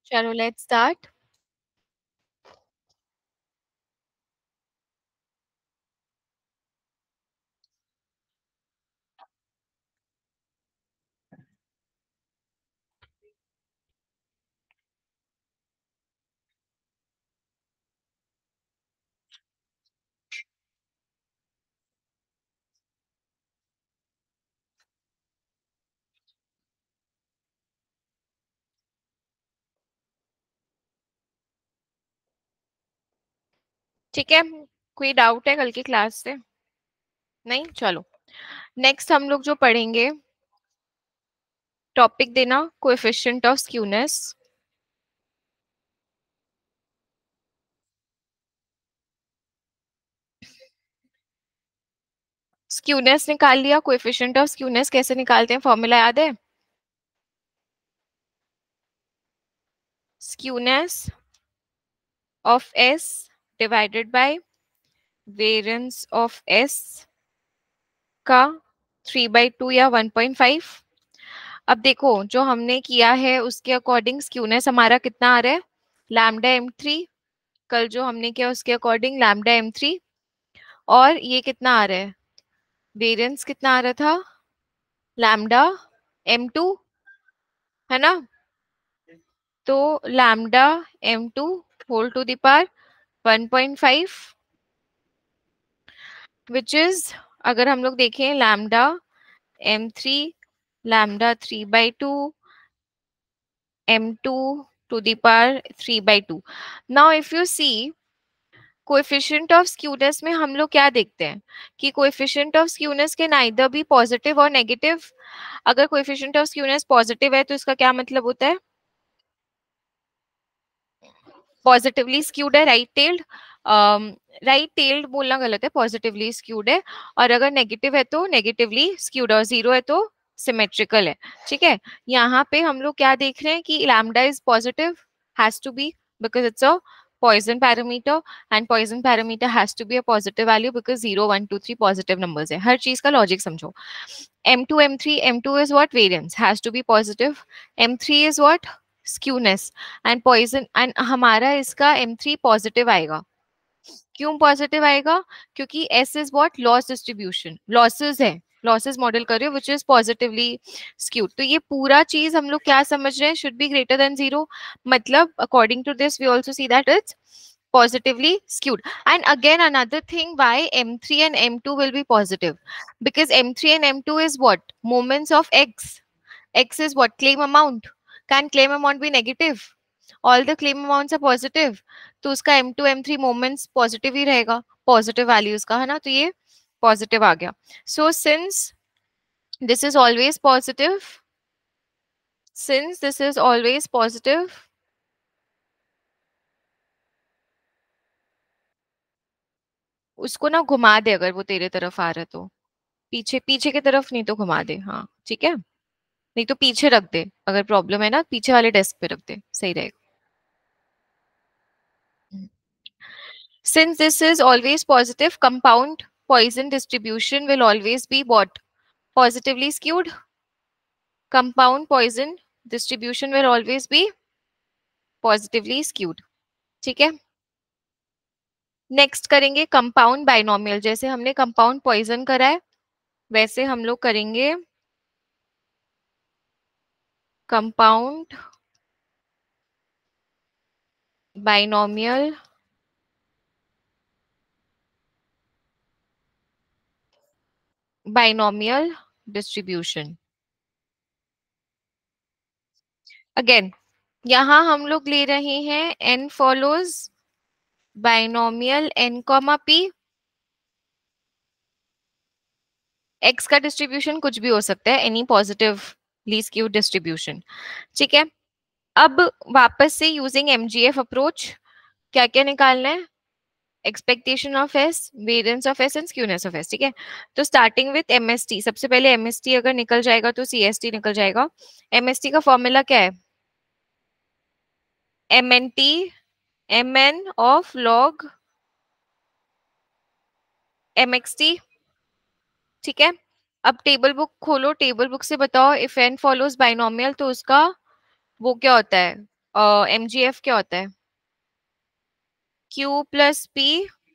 चलो let's start. ठीक है, कोई डाउट है कल की क्लास से? नहीं, चलो नेक्स्ट हम लोग जो पढ़ेंगे, टॉपिक देना कोएफिशिएंट ऑफ स्क्यूनेस। स्क्यूनेस निकाल लिया, कोएफिशिएंट ऑफ स्क्यूनेस कैसे निकालते हैं, फॉर्मूला याद है? Skewness of S divided by variance of S का 3/2 या 1.5। अब देखो जो हमने किया है उसके अकॉर्डिंग स्क्यूनेस हमारा कितना आ रहा है, λm3। कल जो हमने किया उसके अकॉर्डिंग λm3, और ये कितना आ रहा है, वेरिएंस कितना आ रहा था, λm2 है ना। तो λm2 whole to the power 1.5, which is, अगर हम लोग देखें λm3, λ3/2, m2 to the power 3/2। Now if you see coefficient of skewness में हम लोग क्या देखते हैं कि कोएफिशिएंट ऑफ स्क्यूनेस के नाइदर भी पॉजिटिव और नेगेटिव। अगर कोएफिशिएंट ऑफ स्क्यूनेस पॉजिटिव है तो इसका क्या मतलब होता है, पॉजिटिवली स्क्यूड है, राइट टेल्ड। राइट टेल्ड बोलना गलत है, पॉजिटिवली स्क्यूड है। और अगर नेगेटिव है तो नेगेटिवली स्क्यूड, और जीरो है तो सिमेट्रिकल है। ठीक है, यहाँ पे हम लोग क्या देख रहे हैं कि lambda is positive, has to be, because it's a Poisson parameter, and Poisson parameter has to be a positive value because 0 1 2 3 positive numbers है। हर चीज का लॉजिक समझो। m2 m3, m2 is what, variance has to be positive, m3 is what, skewness, and Poisson, and हमारा इसका m3 positive आएगा। क्यों positive आएगा, क्योंकि s is what, loss distribution, losses है, लॉसेस मॉडल कर रहे हो विच इज पॉजिटिवली स्क्यूड। तो ये पूरा चीज हम लोग क्या समझ रहे हैं, should be greater than zero, मतलब according to this we also see that it's positively skewed। And again another thing, why m3 and m2 will be positive, because m3 and m2 is what, moments of x, x is what, claim amount, can claim amount be negative, all the claim amounts are positive, तो उसका m2 m3 moments positive ही रहेगा, positive values का, है ना। तो ये positive आ गया। सो this is always positive since this is always positive, उसको ना घुमा दे, अगर वो तेरे तरफ आ रहा है तो पीछे, पीछे की तरफ नहीं तो घुमा दे, हाँ ठीक है, नहीं तो पीछे रख दे, अगर प्रॉब्लम है ना पीछे वाले डेस्क पे रख दे, सही रहेगा। Since this is always positive, compound Poisson distribution will always be what? Positively skewed. Compound Poisson distribution will always be positively skewed. ठीक है, नेक्स्ट करेंगे कंपाउंड बाइनोमियल। जैसे हमने कंपाउंड पॉइजन करा है वैसे हम लोग करेंगे compound binomial binomial distribution. Again यहाँ हम लोग ले रहे हैं n follows binomial n comma p। x का डिस्ट्रीब्यूशन कुछ भी हो सकता है, एनी पॉजिटिवली स्क्यूड डिस्ट्रीब्यूशन। ठीक है, अब वापस से यूजिंग mgf अप्रोच क्या क्या निकालना है, expectation of S, variance of S and skewness of S. ठीक है, तो स्टार्टिंग विथ एमएसटी, सबसे पहले एमएसटी अगर निकल जाएगा तो सीएसटी निकल जाएगा। एमएसटी का फॉर्मूला क्या है, MNT MN of log MXT. ठीक है, अब टेबल बुक खोलो, टेबल बुक से बताओ इफ एन फॉलोज बाइनोमियल तो उसका वो क्या होता है, MGF क्या होता है? Q plus P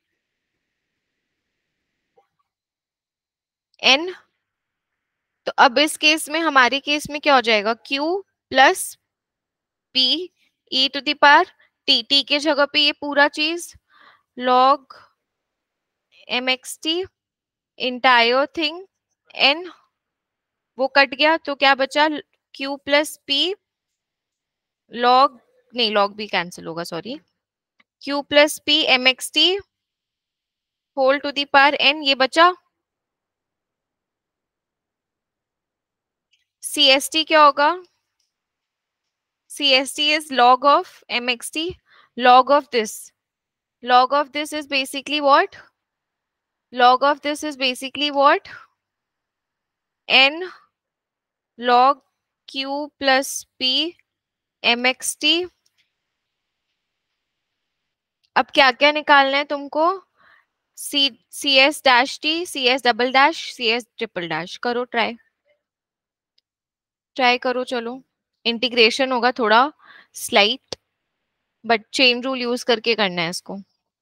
N। तो अब इस केस में, हमारे केस में क्या हो जाएगा? Q plus P e to the power T के जगह पे ये पूरा चीज log mxt entire thing N, वो कट गया तो क्या बचा? Q प्लस P log, नहीं log भी कैंसिल होगा, sorry, Q plus P mxt whole to the power N, ये बचा। CST क्या होगा? CST is log of mxt, log of this. Log of this is basically what? Log of this is basically what? N log Q plus P mxt। अब क्या क्या निकालना है तुमको? C S dash T, C S double dash, C S triple dash. करो try, try करो, चलो। Integration होगा थोड़ा slight, but chain rule use करके करना है इसको।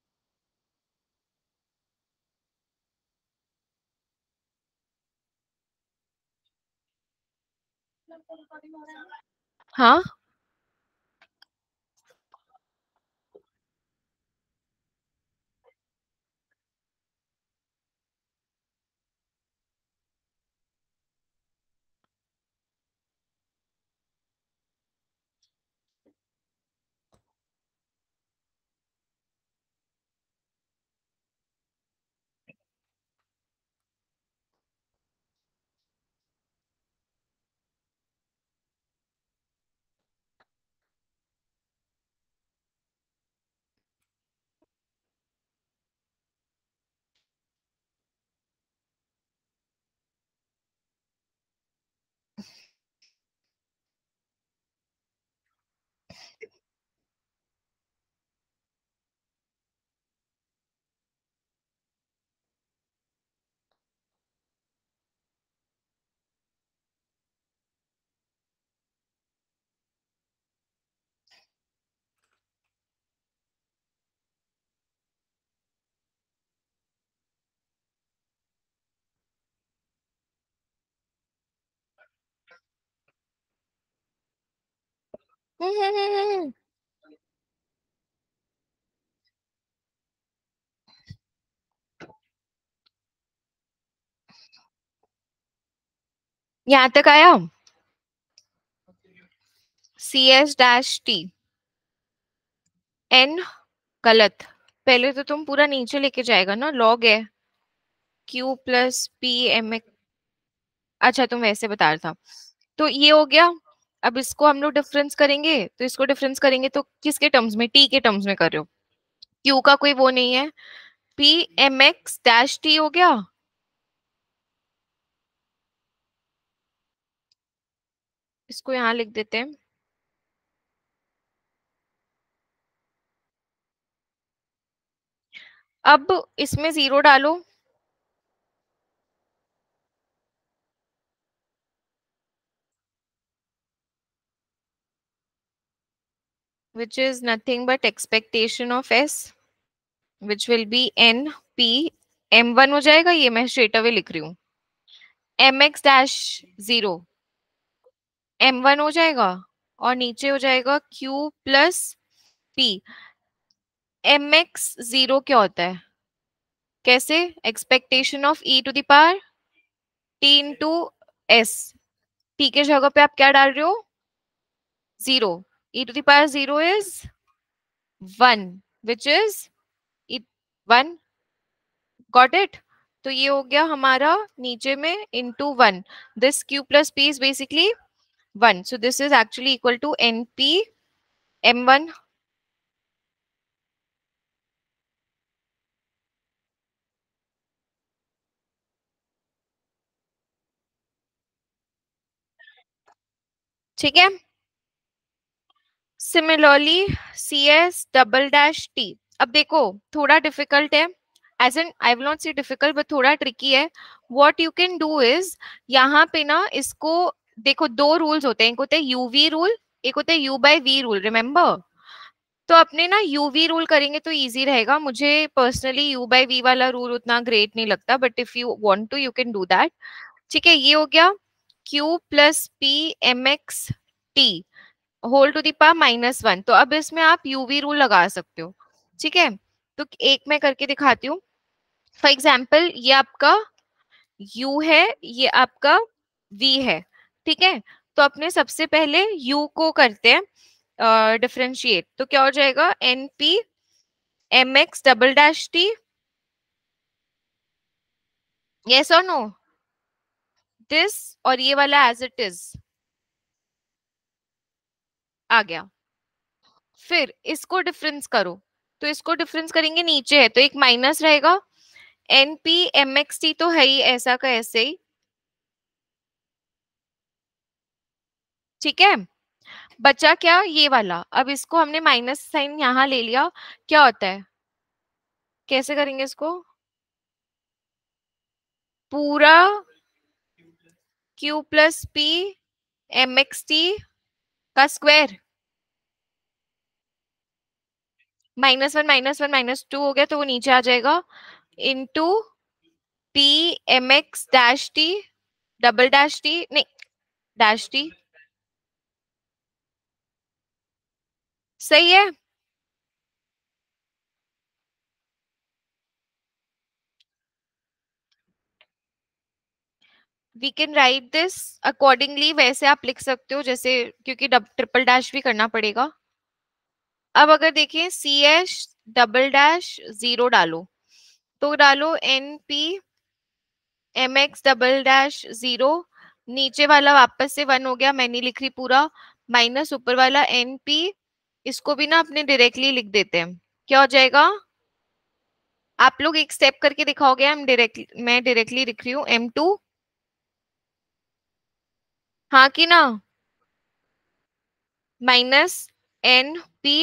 हाँ, यहाँ तक आया। C S dash T N, गलत। पहले तो तुम पूरा नीचे लेके जाएगा ना, लॉग है Q प्लस पी एम। अच्छा, तुम वैसे बता रहा था, तो ये हो गया। अब इसको हम लोग डिफरेंस करेंगे, तो इसको डिफरेंस करेंगे तो किसके टर्म्स में? टी के टर्म्स में कर रहे हो। क्यू का कोई वो नहीं है। P M X dash T हो गया। इसको यहाँ लिख देते हैं। अब इसमें जीरो डालो। which is nothing but expectation of S, which will be n p m1 हो जाएगा। ये मैं स्ट्रेट अवे लिख रही हूँ। mx डैश जीरो m1 हो जाएगा, और नीचे हो जाएगा q plus p। mx zero क्या होता है? कैसे? Expectation of e to the power t into s। t के जगह पे आप क्या डाल रहे हो? Zero. e to the power zero is one, which is one. Got it? तो ये हो गया हमारा नीचे में into one. This q plus P is basically one, so this is actually equal to N P M one. ठीक है। Similarly C S double dash T, अब देखो थोड़ा डिफिकल्ट है, as and I will not say difficult, but थोड़ा tricky है। What you can do is, यहाँ पे ना इसको देखो, दो रूल्स होते हैं। एक होता है यूवी रूल, एक होता है U by V rule, remember. तो अपने ना यू वी रूल करेंगे तो इजी रहेगा। मुझे पर्सनली यू बाय वी वाला रूल उतना ग्रेट नहीं लगता, but if you want to you can do that. ठीक है, ये हो गया Q plus P M x T whole to the power -1। तो अब इसमें आप यूवी रूल लगा सकते हो। ठीक है, तो एक मैं करके दिखाती हूँ। फॉर एग्जाम्पल ये आपका U है, ये आपका V है। ठीक है, तो अपने सबसे पहले U को करते हैं डिफरेंशिएट। तो क्या हो जाएगा, N P M x double dash T, yes और नो, दिस, और ये वाला एज इट इज आ गया। फिर इसको डिफरेंस करो, तो इसको डिफरेंस करेंगे, नीचे है तो एक माइनस रहेगा। N P M x T तो है ही ऐसा का ऐसे ही। ठीक है, बचा क्या, ये वाला। अब इसको हमने माइनस साइन यहाँ ले लिया, क्या होता है, कैसे करेंगे इसको, पूरा Q plus P M x T का स्क्वायर, -1 -1 -2 हो गया तो वो नीचे आ जाएगा, into P M X dash T double dash T, नहीं डैश टी। सही है। We can write this accordingly, वैसे आप लिख सकते हो जैसे, क्योंकि ट्रिपल डैश भी करना पड़ेगा। अब अगर देखें C H double dash zero डालो, तो डालो N P M x double dash zero, नीचे वाला वापस से 1 हो गया, मैं नहीं लिख रही पूरा, माइनस ऊपर वाला एन पी, इसको भी ना अपने डायरेक्टली लिख देते हैं, क्या हो जाएगा, आप लोग एक स्टेप करके दिखाओगे, मैं डायरेक्टली लिख रही हूँ M2, हाँ कि ना, minus N P,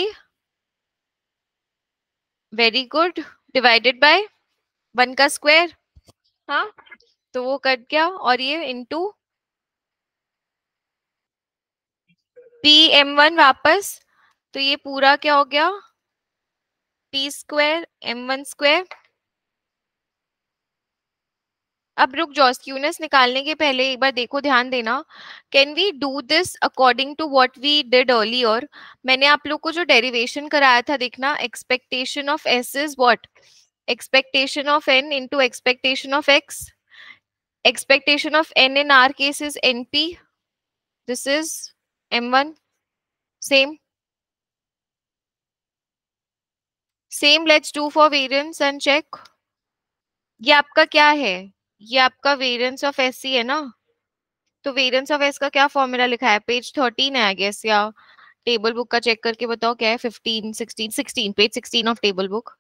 very good, divided by 1 का स्क्वायर। हाँ, तो वो कट गया, और ये इनटू पी एम वन वापस, तो ये पूरा क्या हो गया, T square M one square. अब रुक जाओ, स्क्यूनेस निकालने के पहले एक बार देखो, ध्यान देना, can we do this according to what we did earlier. मैंने आप लोग को जो डेरिवेशन कराया था, देखना, expectation of S is what, expectation of n into expectation of x, expectation of n in our case is np, this is m1, same, same, let's do for variance and check। ये आपका क्या है, ये आपका variance of S C है ना, तो variance of S का क्या फॉर्मूला लिखा है, पेज 13 है आई गेस, या टेबल बुक का चेक करके बताओ क्या है, 15 16 16, page 16 of table book.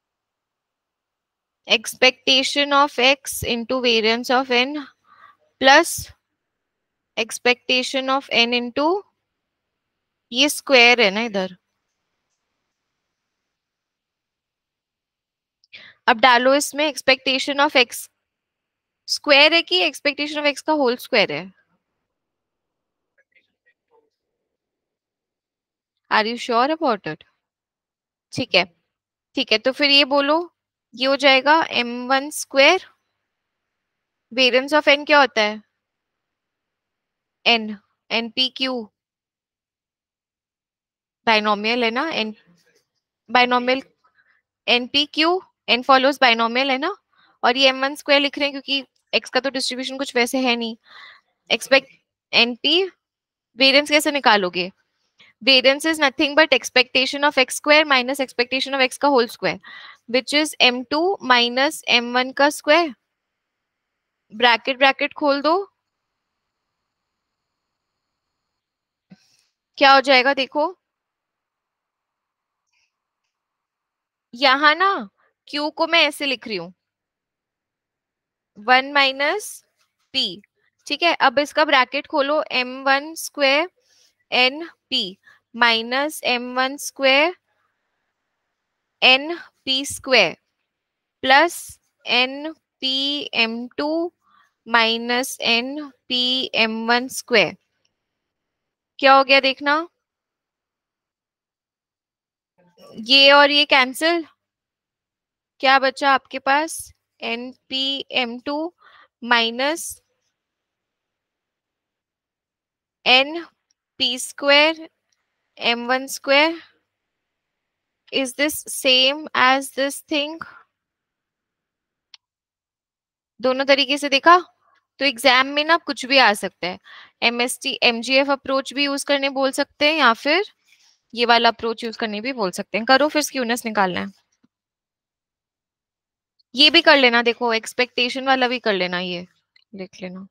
Expectation of X into variance of N plus expectation of N into, ये स्क्वायर है ना इधर, अब डालो इसमें एक्सपेक्टेशन ऑफ एक्स स्क्वायर है कि एक्सपेक्टेशन ऑफ एक्स का होल स्क्वायर है, are you sure about it. ठीक है, ठीक है, तो फिर ये बोलो, ये हो जाएगा m1 square, variance of n क्या होता है, n, npq, बाइनोमियल है ना, n binomial, npq, n follows binomial है ना, और ये m1 स्क्वायर लिख रहे हैं क्योंकि x का तो डिस्ट्रीब्यूशन कुछ वैसे है नहीं। एक्सपेक्ट np, वेरिएंस कैसे निकालोगे, variance is nothing but expectation of x square minus expectation of x का whole square, which is m2 minus m1 का square, ब्रैकेट ब्रैकेट खोल दो, क्या हो जाएगा देखो, यहाँ ना q को मैं ऐसे लिख रही हूँ 1 - p। ठीक है, अब इसका ब्रैकेट खोलो, m1 square n p minus m1 square n p square plus n p m2 minus n p m1 square. क्या हो गया देखना, ये और ये कैंसिल, क्या बचा आपके पास, NP m2 minus NP² m1², is this same as this thing? दोनों तरीके से देखा, तो एग्जाम में ना कुछ भी आ सकता है। MST MGF अप्रोच भी यूज करने बोल सकते हैं, या फिर ये वाला अप्रोच यूज करने भी बोल सकते हैं। करो फिर, स्क्यूनेस निकालना है। ये भी कर लेना, देखो एक्सपेक्टेशन वाला भी कर लेना, ये देख लेना।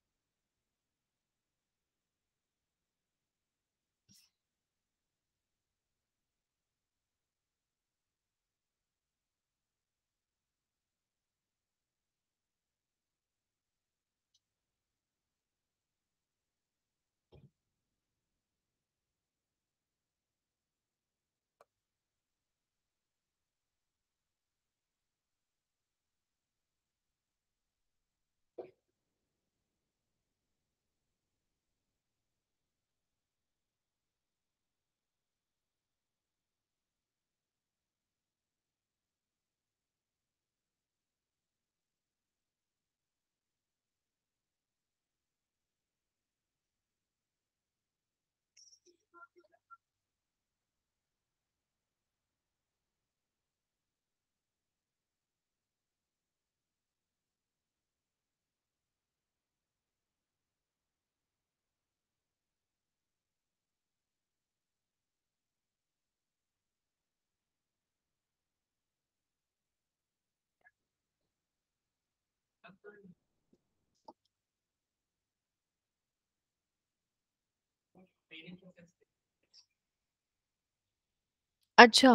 अच्छा,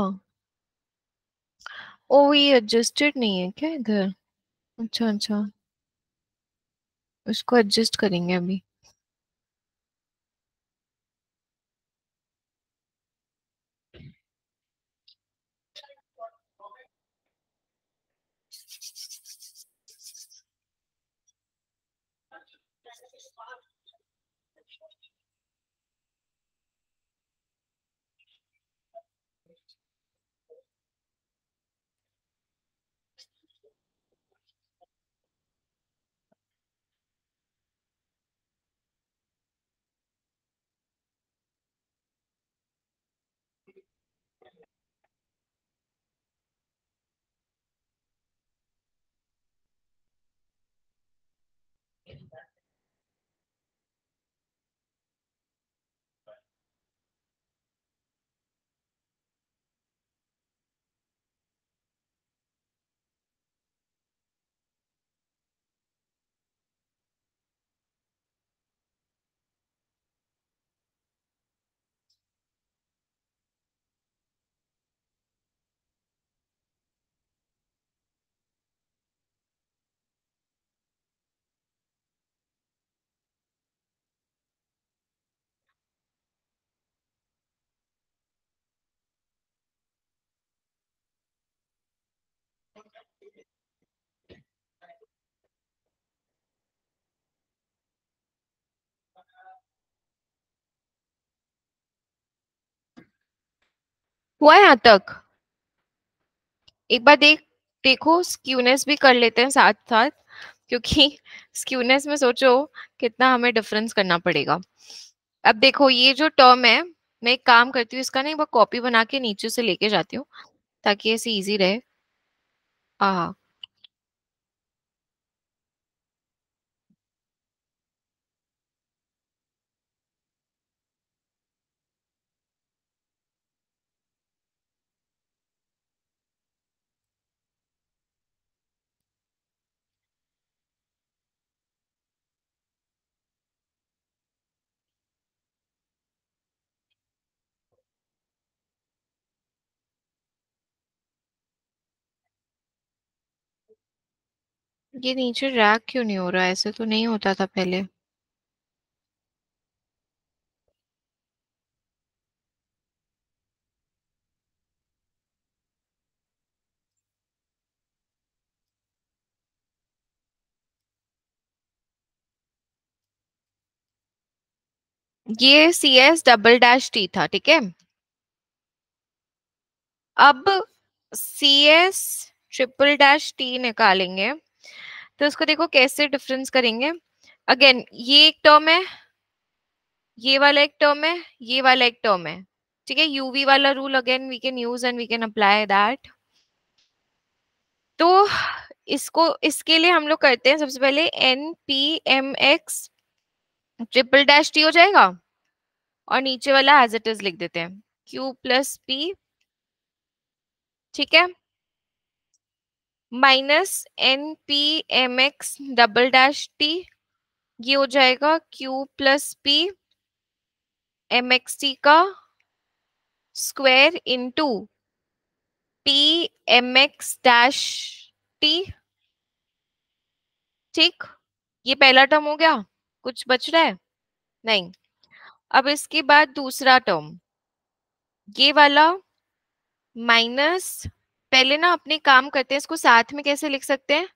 ओ ये एडजस्टेड नहीं है क्या इधर? अच्छा अच्छा, इसको एडजस्ट करेंगे अभी। हुआ यहाँ तक? एक बार देखो, स्क्यूनेस भी कर लेते हैं साथ साथ, क्योंकि स्क्यूनेस में सोचो कितना हमें डिफरेंस करना पड़ेगा। अब देखो ये जो टर्म है, मैं एक काम करती हूँ, इसका ना एक बार कॉपी बना के नीचे से लेके जाती हूँ, ताकि ऐसे इजी रहे। हाँ, ये नीचे रैक क्यों नहीं हो रहा है? ऐसे तो नहीं होता था पहले। ये C S double dash T था, ठीक है। अब C S triple dash T निकालेंगे, तो उसको देखो कैसे डिफरेंस करेंगे। अगेन ये एक टर्म है, ये वाला एक टर्म है, ये वाला एक टर्म है, ठीक है। यूवी वाला rule again we can use and we can apply that. तो इसको, इसके लिए हम लोग करते हैं सबसे पहले N P M X triple dash T हो जाएगा, और नीचे वाला एज इट इज लिख देते हैं, क्यू प्लस पी, ठीक है, minus N P M x double dash T, ये हो जाएगा Q plus P M x T का square into P M X dash T, ठीक। ये पहला टर्म हो गया, कुछ बच रहा है? नहीं। अब इसके बाद दूसरा टर्म, ये वाला माइनस, पहले ना अपने काम करते हैं, इसको साथ में कैसे लिख सकते हैं,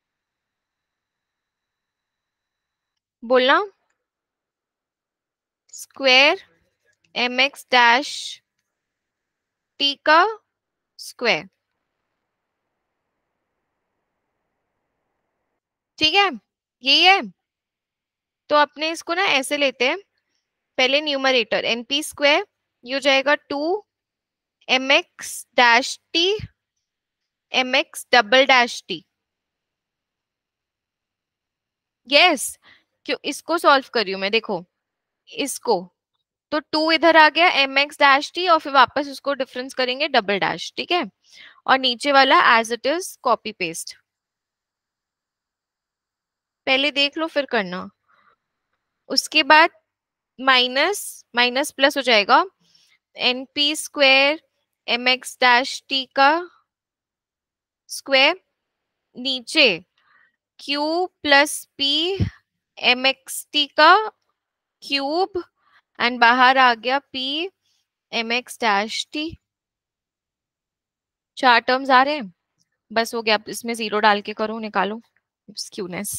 बोलना, square M X dash T का स्क्वायर, ठीक है, यही है। तो अपने इसको ना ऐसे लेते हैं, पहले न्यूमरेटर एन पी स्क्वायर, ये हो जाएगा two M X dash T M x double dash T, yes. क्यों, इसको सॉल्व कर रही हूँ मैं, देखो इसको, तो टू इधर आ गया एम एक्स डैश टी, और फिर वापस उसको डिफरेंस करेंगे डबल डैश, ठीक है। और नीचे वाला as it is copy paste, पहले देख लो फिर करना। उसके बाद माइनस माइनस प्लस हो जाएगा, N P square M X dash T का स्क्वायर, नीचे Q plus P M x T का क्यूब, एंड बाहर आ गया P M X dash T. चार टर्म्स आ रहे हैं, बस हो गया। अब इसमें जीरो डाल के करो, निकालो स्क्यूनेस।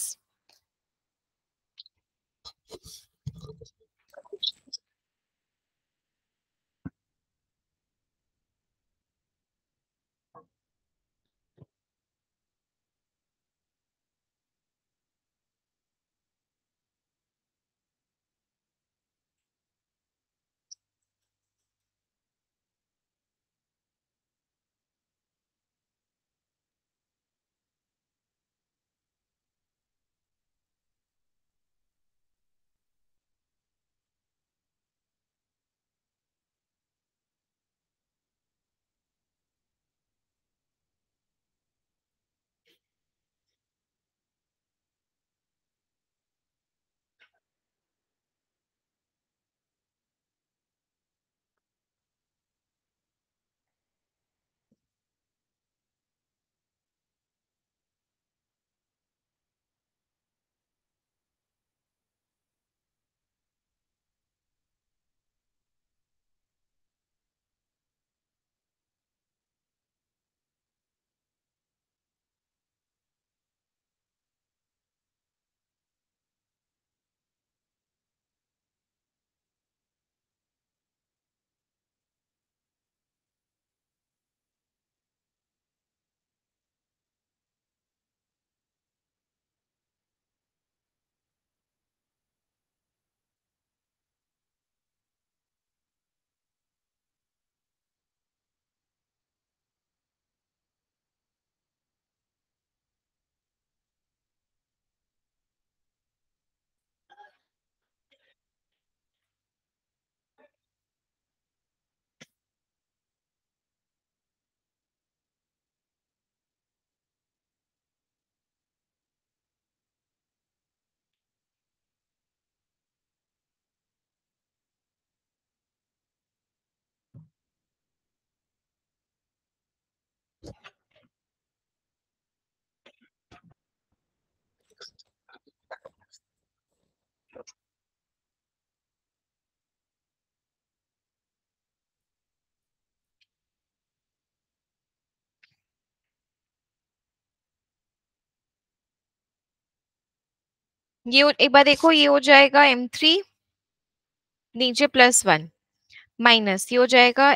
एक बार देखो, ये हो जाएगा M3 नीचे +1 माइनस ये हो जाएगा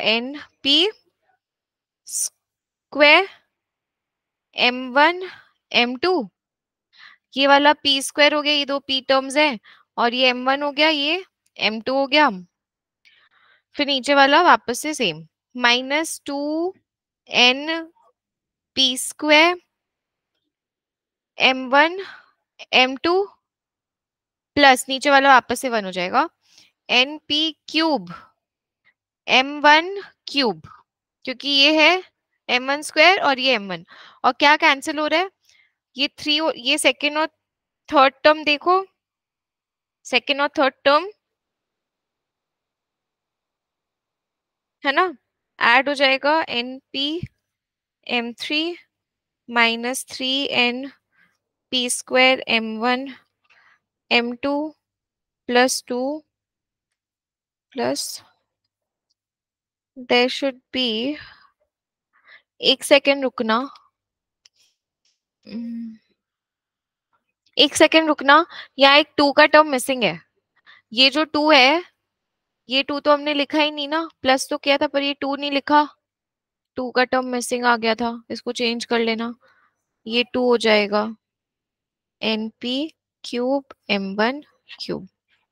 NP² M1 M2। ये वाला P² हो गया, ये दो P टर्म्स है, और ये M1 हो गया, ये M2 हो गया। फिर नीचे वाला वापस से same, -2NP² M1 M2 plus नीचे वाला वापस से 1 हो जाएगा, NP³ M1 क्यूब, क्योंकि ये है M1² और ये M1, और क्या कैंसिल हो रहा है, ये 3, ये सेकेंड और थर्ड टर्म देखो, सेकेंड और थर्ड टर्म है ना, ऐड हो जाएगा, NP M3 -3NP² M1 M2 +2 plus there should be, एक सेकेंड रुकना, हम्म, एक सेकेंड रुकना, यहाँ एक 2 का टर्म मिसिंग है। ये जो 2 है, ये 2 तो हमने लिखा ही नहीं ना, प्लस तो किया था पर ये 2 नहीं लिखा, 2 का टर्म मिसिंग आ गया था, इसको चेंज कर लेना, ये 2 हो जाएगा NP³ M1 क्यूब।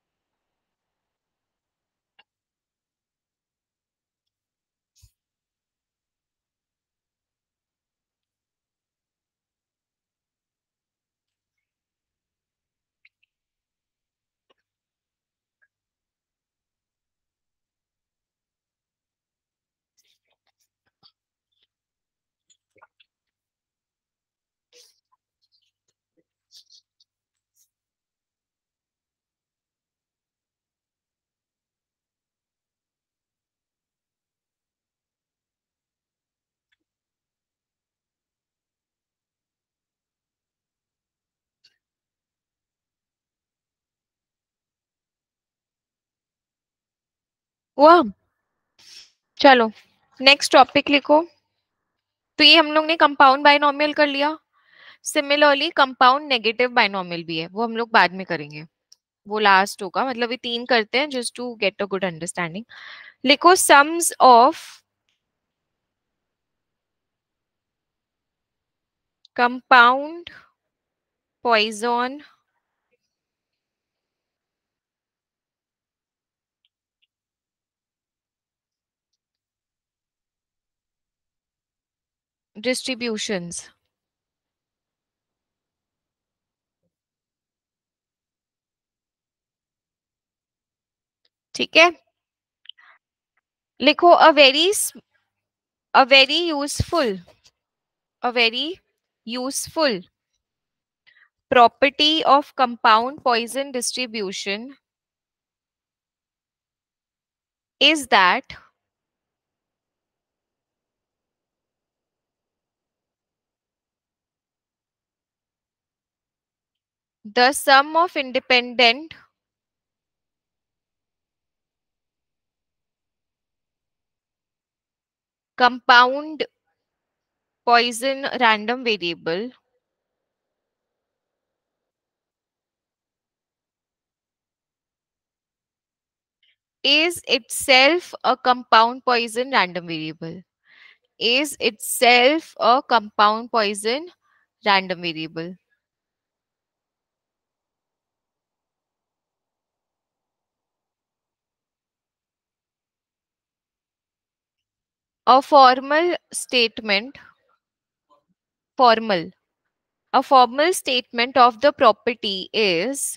हुआ, चलो नेक्स्ट टॉपिक लिखो। तो ये हम लोग ने कंपाउंड बाइनोमियल कर लिया। सिमिलरली कंपाउंड नेगेटिव बाइनोमियल भी है, वो हम लोग बाद में करेंगे, वो लास्ट होगा, मतलब ये 3 करते हैं just to get a good understanding. लिखो sums of compound Poisson distributions. ठीक है, लिखो a very useful a very useful property of compound poison distribution is that the sum of independent compound poison random variable is itself a compound poison random variable, is itself a compound poison random variable. A formal statement, formal, a formal statement of the property is,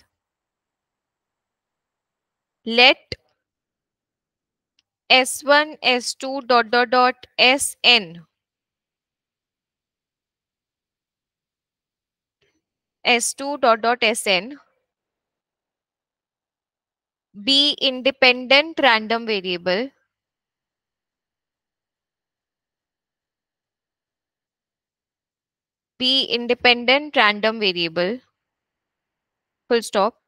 let S1 S2 Sn S2 Sn be independent random variable, be independent random variable, full stop.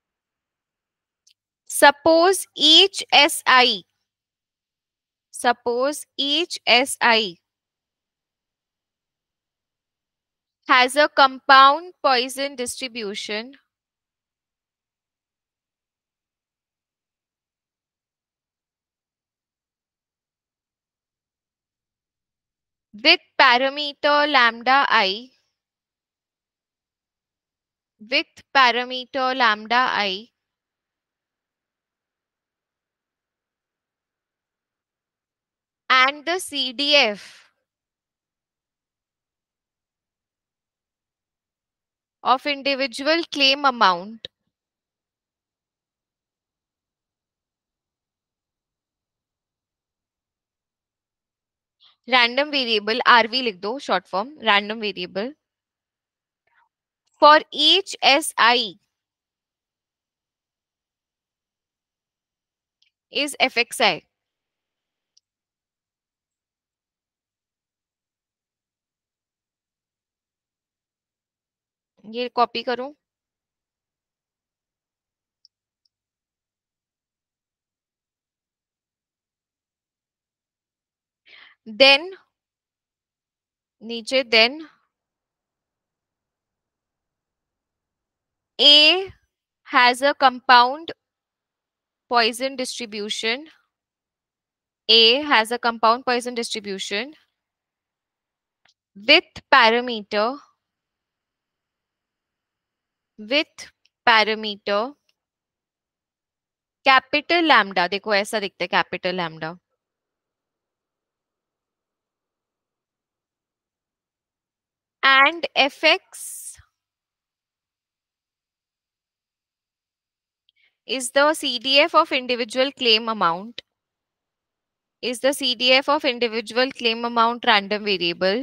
Suppose each Si, suppose each Si has a compound Poisson distribution with parameter lambda I, with parameter lambda I, and the CDF of individual claim amount, random variable RV लिख दो short form, random variable for each SI is FXI. ये copy करूं, then नीचे then A has a compound Poisson distribution. A has a compound Poisson distribution with parameter with parameter capital lambda, देखो ऐसा दिखता है capital lambda, and fx is the CDF of individual claim amount, is the CDF of individual claim amount random variable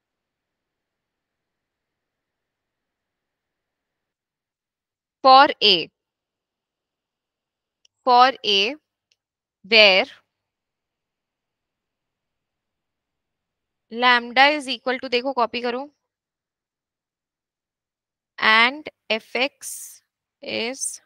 for A, for A where lambda is equal to, देखो copy करो, and fx is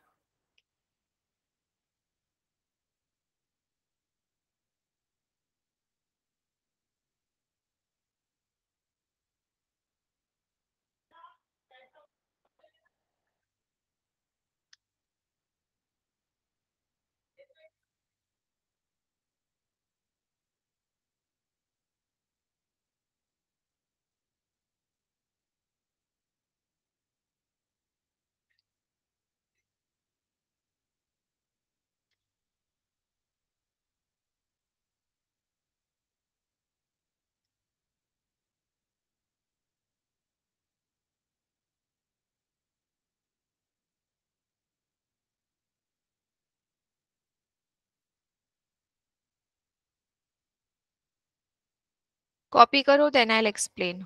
copy करो, then I'll explain.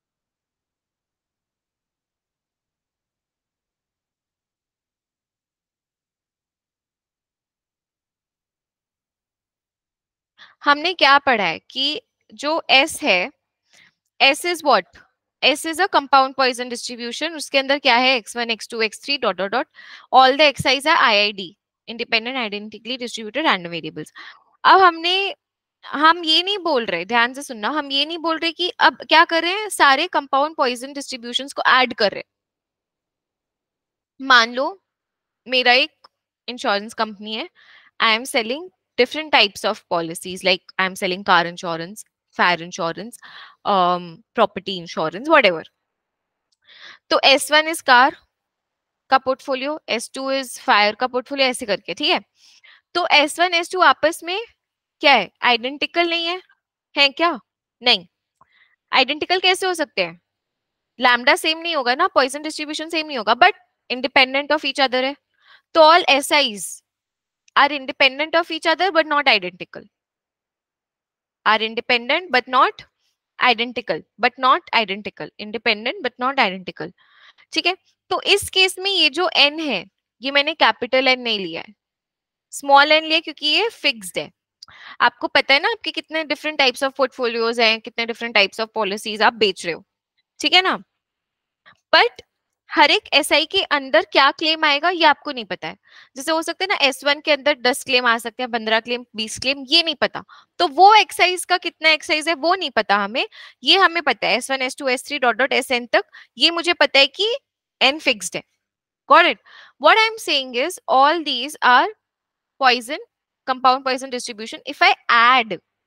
हमने क्या पढ़ा है कि जो S है, S is what? S is a compound Poisson distribution. उसके अंदर क्या है? x1, x2, x3 dot dot dot. All the xi's are IID, independent identically distributed random variables. अब हम ये नहीं बोल रहे, ध्यान से सुनना, हम ये नहीं बोल रहे कि अब क्या कर रहे हैं, सारे कंपाउंड पॉइजन डिस्ट्रीब्यूशंस को ऐड कर रहे हैं। मान लो मेरा एक इंश्योरेंस कंपनी है, I am selling different types of policies, like I'm selling car insurance, fire insurance, property insurance, whatever. तो S1 इज कार का पोर्टफोलियो, S2 इज फायर का पोर्टफोलियो, ऐसे करके, ठीक है। तो S1 S2 आपस में क्या है, आइडेंटिकल नहीं है क्या? नहीं। आइडेंटिकल कैसे हो सकते हैं? लैम्डा सेम नहीं होगा ना, पॉइसन डिस्ट्रीब्यूशन सेम नहीं होगा, but independent of each other है। तो ऑल SIs are independent of each other but not identical, are independent but not identical, but not identical, independent but not identical, ठीक है। तो इस केस में ये जो n है, ये मैंने कैपिटल N नहीं लिया है, स्मॉल n लिया, क्योंकि ये फिक्स्ड है। आपको पता है ना आपके कितने डिफरेंट टाइप्स ऑफ पोर्टफोलियोज हैं, कितने डिफरेंट टाइप्स ऑफ पॉलिसीज आप बेच रहे हो, ठीक है ना। बट हर एक SI के अंदर क्या क्लेम आएगा ये आपको नहीं पता है। जैसे हो सकता है ना S1 के अंदर 10 क्लेम आ सकते हैं, 15 क्लेम, 20 क्लेम, ये नहीं पता। तो वो एक्साइज का कितना एक्साइज है वो नहीं पता हमें, ये हमें पता है S1 S2 S3 dot dot SN तक, ये मुझे पता है कि N फिक्स्ड है। Got it? What I am saying is all these are Poisson, compound Poisson distribution. If I add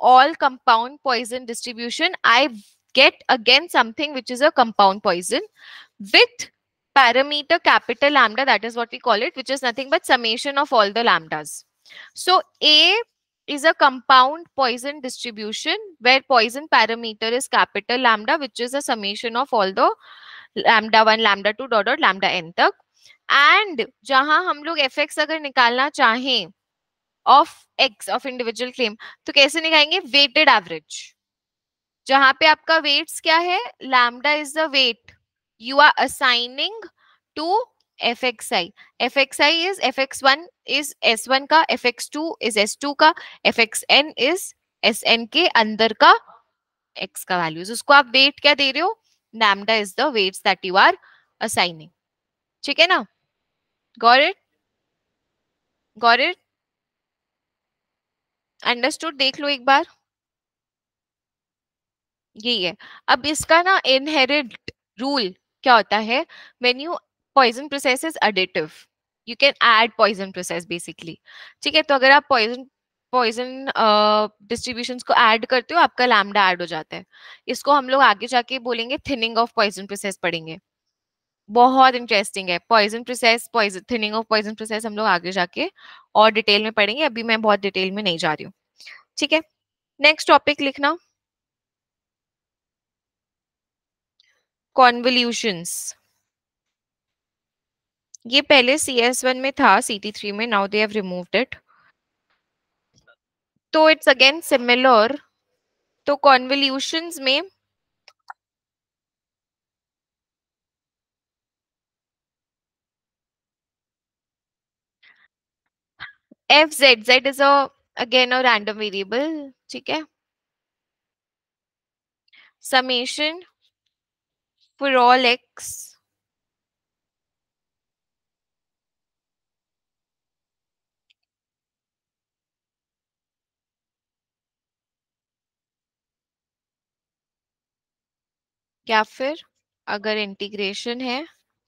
all compound poison distribution, I get again something which is a compound poison with parameter capital lambda, that is what we call it, which is nothing but summation of all the lambdas. So A is a compound Poisson distribution where Poisson parameter is capital lambda, which is a summation of all the lambda 1 lambda 2 dot dot lambda n तक. And जहां हम लोग F x अगर निकालना चाहें of x of individual claim, तो कैसे निकालेंगे? वेटेड एवरेज, जहां पे आपका वेट्स क्या है? Lambda is the weight you are assigning to fxi. fxi is fx1 is s1 का, fx2 is s2 का, fxn is sn के अंदर का x का वैल्यूज, उसको आप वेट क्या दे रहे हो? Lambda is the weights that you are assigning. ठीक है ना? Got it? Got it? Understood? देख लो एक बार. यही है. अब इसका ना इनहेरेंट रूल क्या होता है? When you Poisson process is additive, you can add Poisson process basically. ठीक है, तो अगर आप पॉइजन पॉइजन डिस्ट्रीब्यूशंस को ऐड करते हो, आपका लैम्डा ऐड हो जाता है. इसको हम लोग आगे जाके बोलेंगे थिनिंग ऑफ पॉइजन प्रोसेस पढ़ेंगे. बहुत इंटरेस्टिंग है Poisson process, Poisson thinning of Poisson process हम लोग आगे जाके और डिटेल में पढ़ेंगे. अभी मैं बहुत डिटेल में नहीं जा रही हूँ. ठीक है, नेक्स्ट टॉपिक लिखना, कॉन्वोल्यूशंस. ये पहले CS1 में था, CT3 में, now they have removed it. तो इट्स अगेन सिमिलर. तो कॉन्वोल्यूशंस में FZ is again a random variable. ठीक है, समेशन फॉर ऑल x या फिर अगर इंटीग्रेशन है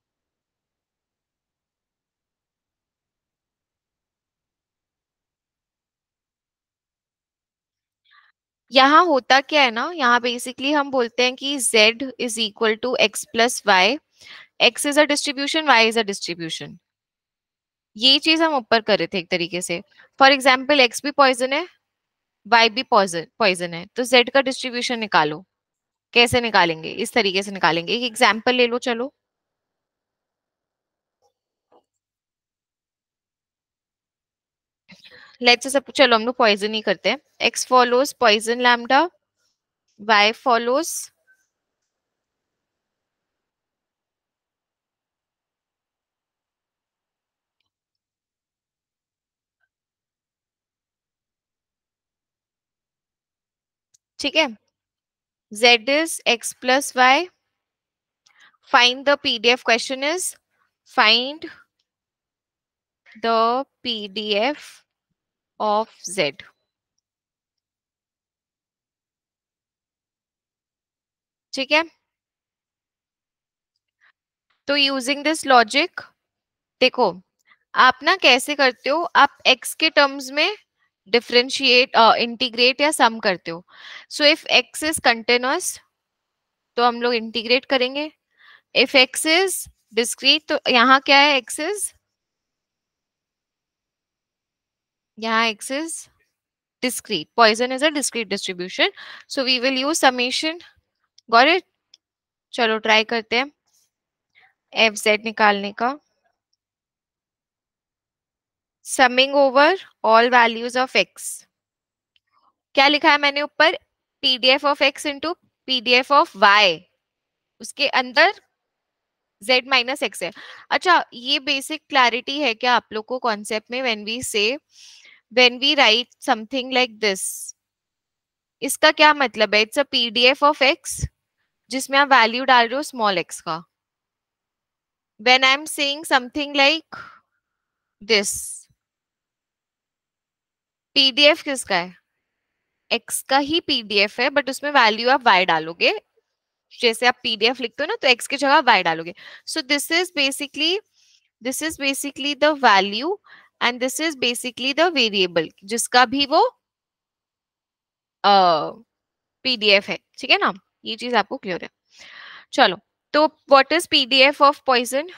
यहाँ होता क्या है ना, यहाँ बेसिकली हम बोलते हैं कि z is equal to x plus y. x is a distribution, y is a distribution. ये चीज हम ऊपर कर रहे थे एक तरीके से. फॉर एग्जाम्पल x भी पॉइजन है, y भी पॉइजन है, तो z का डिस्ट्रीब्यूशन निकालो. कैसे निकालेंगे? इस तरीके से निकालेंगे. एक एग्जाम्पल ले लो. चलो, लेट्स से चलो हम लोग पॉइजन ही करते हैं. x follows Poisson lambda, y follows ठीक है, z is x plus y. Find the PDF. Question is find the PDF of z. ठीक है, तो यूजिंग दिस लॉजिक देखो, आप ना कैसे करते हो, आप x के टर्म्स में डिफरेंशिएट इंटीग्रेट या सम करते हो. So if x is continuous तो हम लोग इंटीग्रेट करेंगे. इफ x इज डिस्क्रीट तो यहाँ क्या है? x इज, यहाँ x is discrete. Poisson is a discrete distribution. So we will use summation. Got it? चलो ट्राई करते हैं FZ निकालने का. Summing over all values of x. क्या लिखा है मैंने ऊपर? PDF of x into PDF of y. उसके अंदर z माइनस x है. अच्छा, ये बेसिक क्लैरिटी है क्या आप लोग को कॉन्सेप्ट में? when we write something like this, इसका क्या मतलब है? It's a PDF of x जिसमें आप वैल्यू डाल रहे हो स्मॉल x का. when I'm saying something like this, PDF किसका है? x का ही PDF है, बट उसमें वैल्यू आप y डालोगे. जैसे आप PDF लिखते हो ना, तो x की जगह y डालोगे. So this is basically the value and this is basically the variable जिसका भी वो पीडीएफ है, ठीक है ना, ये चीज आपको क्लियर है। चलो, तो what is PDF of Poisson?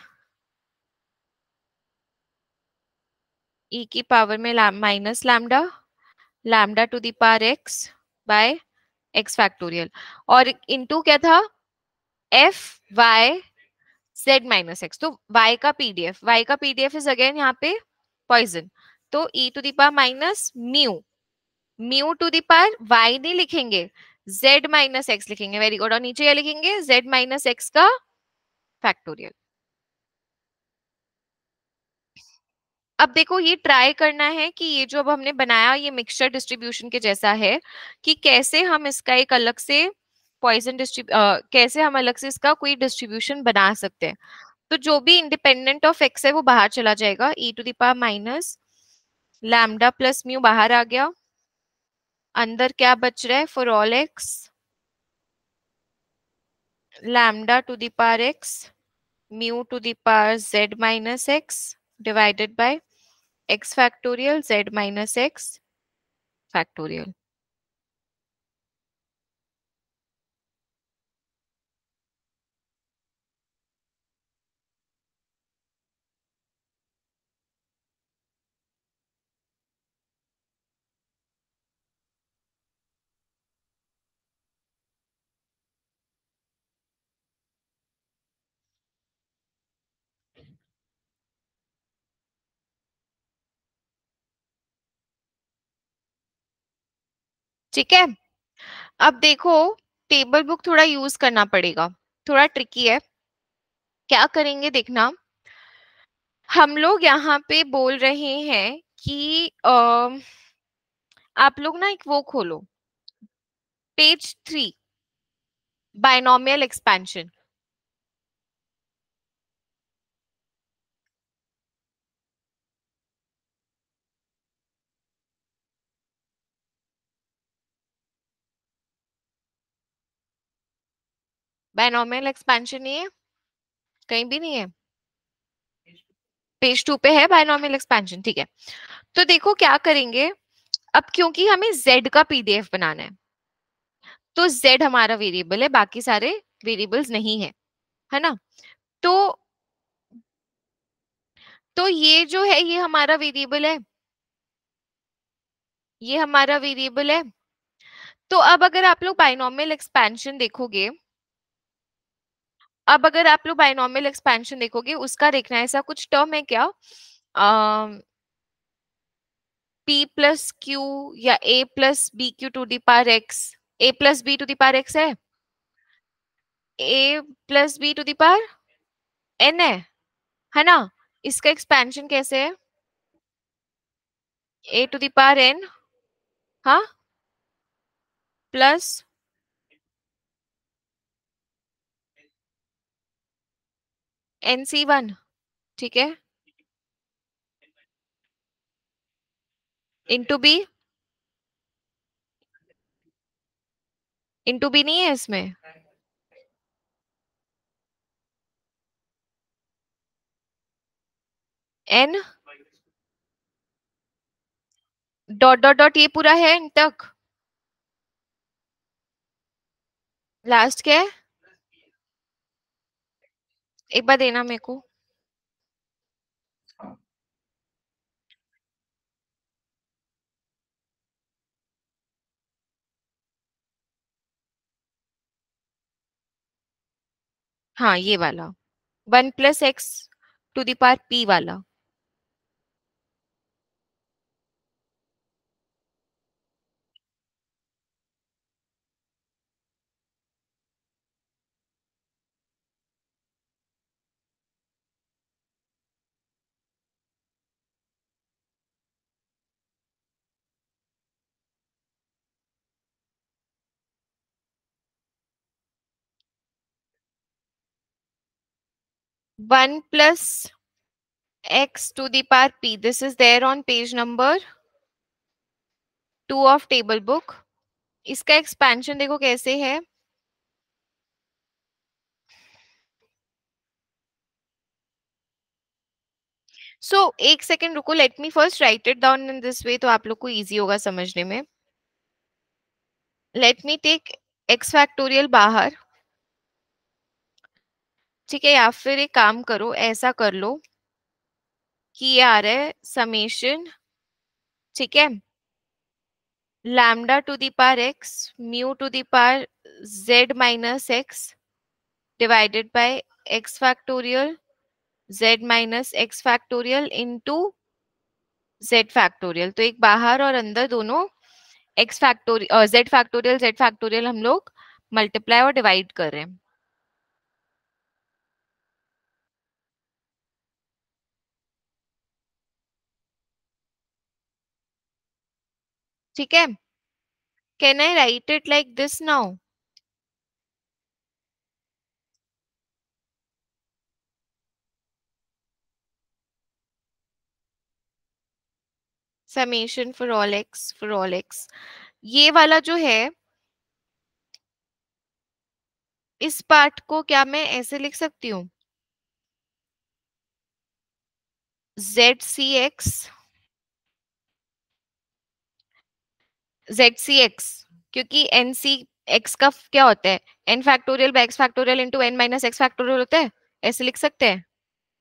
E की पावर में minus lambda, lambda to the power x by x factorial, और इनटू क्या था, F y z minus x. तो y का पीडीएफ, y का पीडीएफ इज अगेन यहाँ पे पॉइजन, तो e to the power minus mu, mu to the power y नहीं लिखेंगे, z माइनस एक्स लिखेंगे, वेरी गुड, और नीचे क्या लिखेंगे, z माइनस एक्स का फैक्टोरियल। अब देखो ये ट्राई करना है कि ये जो अब हमने बनाया ये मिक्सचर डिस्ट्रीब्यूशन के जैसा है, कि कैसे हम इसका एक अलग से पॉइजन कैसे हम अलग से इसका कोई डिस्ट्रीब्यूशन बना सकते हैं। तो जो भी इंडिपेंडेंट ऑफ एक्स है वो बाहर चला जाएगा, e to the power minus lambda plus mu बाहर आ गया, अंदर क्या बच रहा है, for all x lambda to the power x mu to the power z minus x divided by x factorial z minus x factorial. ठीक है, अब देखो टेबल बुक थोड़ा यूज करना पड़ेगा, थोड़ा ट्रिकी है, क्या करेंगे देखना। हम लोग यहाँ पे बोल रहे हैं कि आप लोग ना एक वो खोलो, page 3, binomial expansion. Binomial expansion नहीं है, कहीं भी नहीं है, पेज 2 पे है बायनोमियल एक्सपेंशन, ठीक है। तो देखो क्या करेंगे, अब क्योंकि हमें z का पीडीएफ बनाना है, तो z हमारा वेरिएबल है, बाकी सारे वेरिएबल्स नहीं है, है ना। तो ये जो है ये हमारा वेरिएबल है, ये हमारा वेरिएबल है। तो अब अगर आप लोग बाइनोमियल एक्सपेंशन देखोगे, अब अगर आप लोग बाइनोमियल एक्सपेंशन देखोगे, उसका देखना है ऐसा कुछ टर्म है क्या, p प्लस क्यू या a plus b q to the power x, a plus b to the power x है, a plus b to the power n है ना। इसका एक्सपेंशन कैसे है, a to the power n, हाँ, plus nc1, ठीक है, इंटू बी, इंटू बी नहीं है इसमें, n डॉट डॉट डॉट, ये पूरा है इन तक, लास्ट क्या है, एक बार देना मेरे को। हाँ ये वाला 1 + x to the power p वाला, 1 + x to the power p, this is there on page number 2 of table book. इसका एक्सपेंशन देखो कैसे है, एक सेकेंड रुको, let me first write it down in this way, तो आप लोग को इजी होगा समझने में। Let me take x factorial बाहर, ठीक है, या फिर एक काम करो, ऐसा कर लो कि ये आ रहा है समेशन, ठीक है, lambda to the power x mu to the power z minus x divided by x factorial z minus x factorial into z factorial. तो एक बाहर और अंदर दोनों एक्स फैक्टोरियल जेड फैक्टोरियल हम लोग मल्टीप्लाई और डिवाइड कर रहे हैं। ठीक है, can I write it like this now? Summation for all x, ये वाला जो है, इस पार्ट को क्या मैं ऐसे लिख सकती हूँ, z C x, z C x, क्योंकि एन सी एक्स का क्या होता है, n factorial by x factorial into n minus x factorial होता है, ऐसे लिख सकते हैं,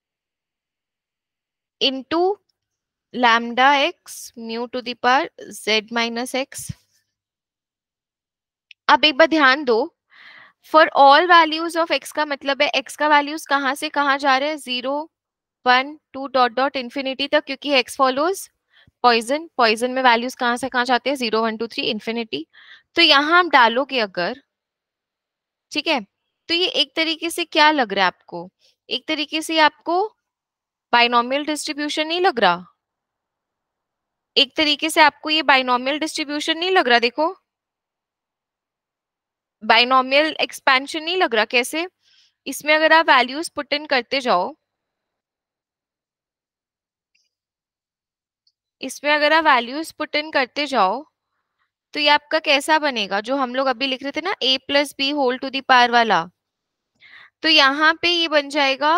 into lambda x mu to the power z minus x. अब एक बार ध्यान दो, for all values of x का मतलब है एक्स का वैल्यूज कहाँ से कहाँ जा रहे हैं, 0 1 2 डॉट डॉट इंफिनिटी तक, क्योंकि एक्स फॉलोज पॉइजन, पॉइजन में वैल्यूज कहाँ से कहाँ जाते हैं, 0 1 2 3 इंफिनिटी। तो यहाँ हम डालोगे अगर, ठीक है, तो ये एक तरीके से क्या लग रहा है आपको, एक तरीके से आपको बाइनोमियल डिस्ट्रीब्यूशन नहीं लग रहा, एक तरीके से आपको ये बाइनोमियल डिस्ट्रीब्यूशन नहीं लग रहा, देखो बाइनोमियल एक्सपेंशन नहीं लग रहा, कैसे, इसमें अगर आप वैल्यूज पुट इन करते जाओ, इसमें अगर आप वैल्यूज पुट इन करते जाओ, तो ये आपका कैसा बनेगा, जो हम लोग अभी लिख रहे थे ना, a plus b whole to the power वाला, तो यहाँ पे ये बन जाएगा,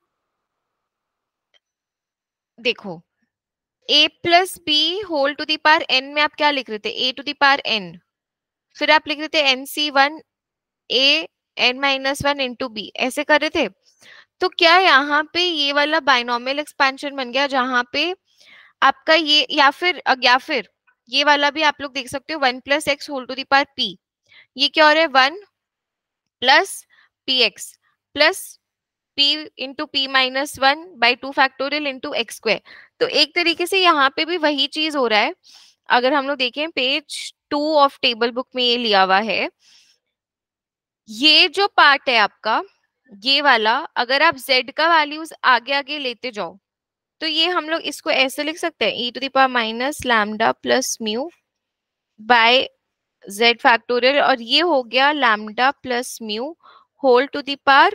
देखो a plus b whole to the power n में आप क्या लिख रहे थे, a to the power n, फिर आप लिख रहे थे nc1 a n minus one into b, ऐसे कर रहे थे। तो क्या यहाँ पे ये वाला बाइनोमियल एक्सपेंशन बन गया, जहां पे आपका ये, या फिर ये वाला भी आप लोग देख सकते हो, 1 + x whole to the power p, ये क्या हो रहा है, 1 + px plus p into p minus 1/2 factorial into x square. तो एक तरीके से यहाँ पे भी वही चीज हो रहा है, अगर हम लोग देखें पेज 2 ऑफ टेबल बुक में ये लिया हुआ है, ये जो पार्ट है आपका, ये वाला, अगर आप z का वैल्यूज आगे आगे लेते जाओ, तो ये हम लोग इसको ऐसे लिख सकते हैं, e to the power minus lambda plus mu by z factorial, और ये हो गया lambda plus mu whole to the power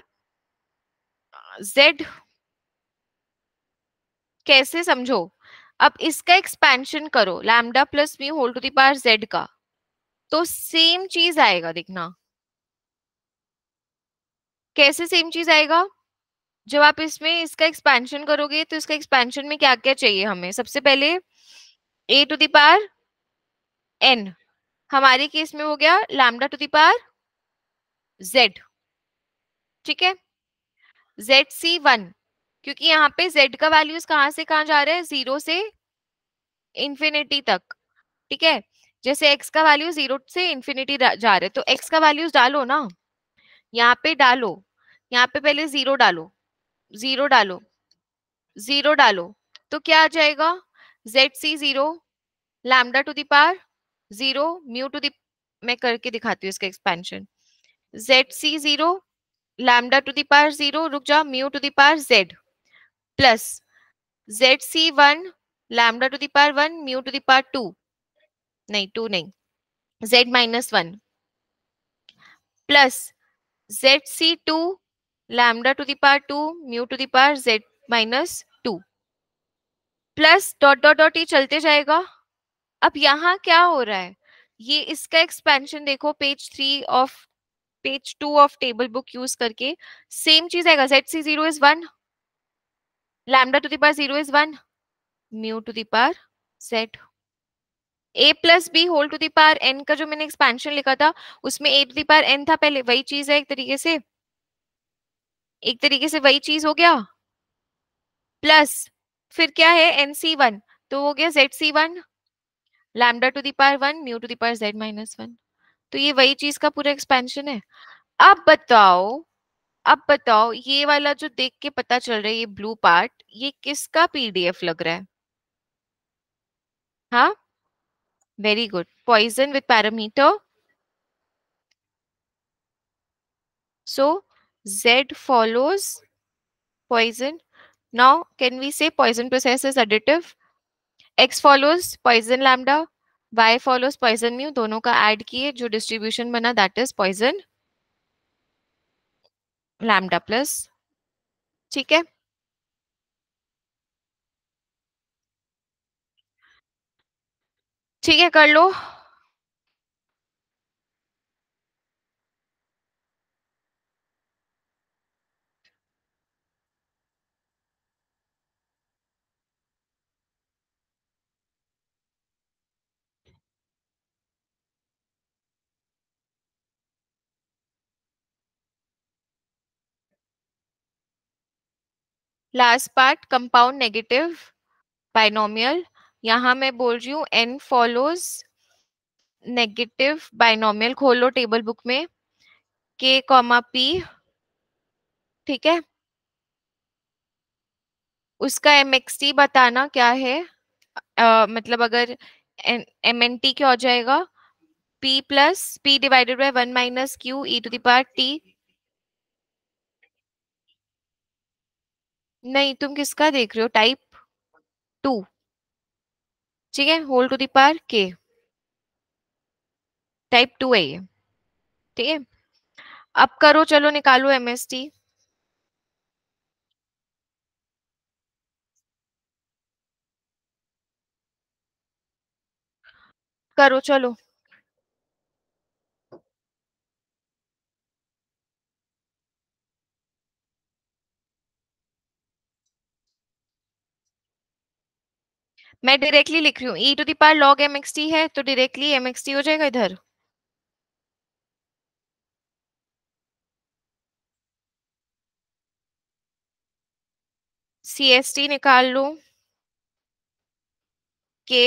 z। कैसे समझो, अब इसका एक्सपेंशन करो lambda plus mu whole to the power z का, तो सेम चीज आएगा, देखना कैसे सेम चीज आएगा, जब आप इसमें इसका एक्सपेंशन करोगे, तो इसका एक्सपेंशन में क्या क्या चाहिए हमें, सबसे पहले a to the power n, हमारे केस में हो गया lambda to the power z, ठीक है, ZC1, क्योंकि यहाँ पे z का वैल्यूज कहाँ से कहाँ जा रहे हैं, 0 से इंफिनिटी तक, ठीक है, जैसे x का वैल्यू 0 से इंफिनिटी जा रहे, तो x का वैल्यूज डालो ना, यहाँ पे डालो, यहाँ पे पहले 0 डालो, 0 डालो, 0 डालो, तो क्या आ जाएगा, ZC0 lambda to the power 0 mu to the, मैं करके दिखाती हूँ इसका expansion, ZC0 lambda to the power 0, रुक जा, mu to the power z plus ZC1 lambda to the power 1 mu to the power 2, नहीं 2 नहीं, z minus 1 plus ZC2 lambda to the power 2 mu to the power z minus 2 plus dot dot dot, ये चलते जाएगा। अब यहाँ क्या हो रहा है, ये इसका एक्सपेंशन देखो, page 2 of table book use करके सेम चीज आएगा, ZC0 is 1, lambda to the power 0 is 1, mu to the power z, a plus b whole to the power n का जो मैंने एक्सपेंशन लिखा था उसमें a to the power n था पहले, वही चीज है एक तरीके से, एक तरीके से वही चीज हो गया। प्लस फिर क्या है एन सी वन, तो हो गया z C one, lambda to the power one mu to the power z minus one. तो ये वही चीज का पूरा एक्सपेंशन है। अब बताओ, अब बताओ ये वाला जो देख के पता चल रहा है ये ब्लू पार्ट, ये किसका पीडीएफ लग रहा है? हाँ, very good, Poisson with parameter. So Z follows poison. Now, can we say poison process is additive? X follows poison lambda, Y follows poison mu, दोनों का ऐड किए जो डिस्ट्रीब्यूशन बना that is poison lambda plus. ठीक है, ठीक है कर लो। Last part compound negative binomial, यहाँ मैं बोल रही हूँ n फॉलोज नेगेटिव बाइनोमियल, खोलो टेबल बुक में k कॉमा p। ठीक है, उसका mxt बताना क्या है। मतलब अगर एम एन टी क्या हो जाएगा, p plus p divided by one minus q e to the power t. नहीं, तुम किसका देख रहे हो, टाइप टू। ठीक है, whole to the power k, type two है ये। ठीक है, अब करो, चलो निकालो एमएसटी। करो चलो। मैं डायरेक्टली लिख रही हूँ, e to the power log MXT है तो डायरेक्टली एमएक्सटी हो जाएगा इधर। सीएसटी निकाल लो, के